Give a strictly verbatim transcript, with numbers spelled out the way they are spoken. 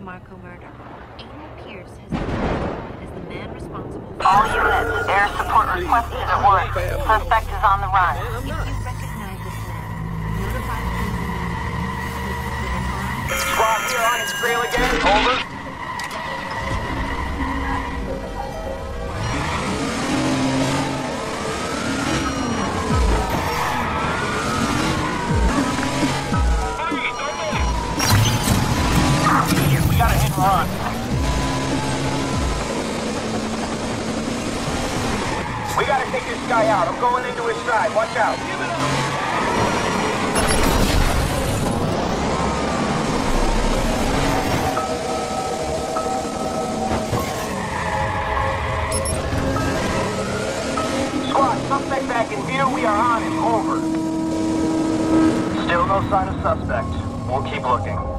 Marco murder. Aiden Pierce has been identified as the man responsible for... All units, air support requested at once. Suspect is on the run. If you recognize this man, notify the police. Squad here on his trail again. Over. We gotta hit and run. We gotta take this guy out. I'm going into his side. Watch out. Give it up. Squad, suspect back in view. We are on him. Over. Still no sign of suspect. We'll keep looking.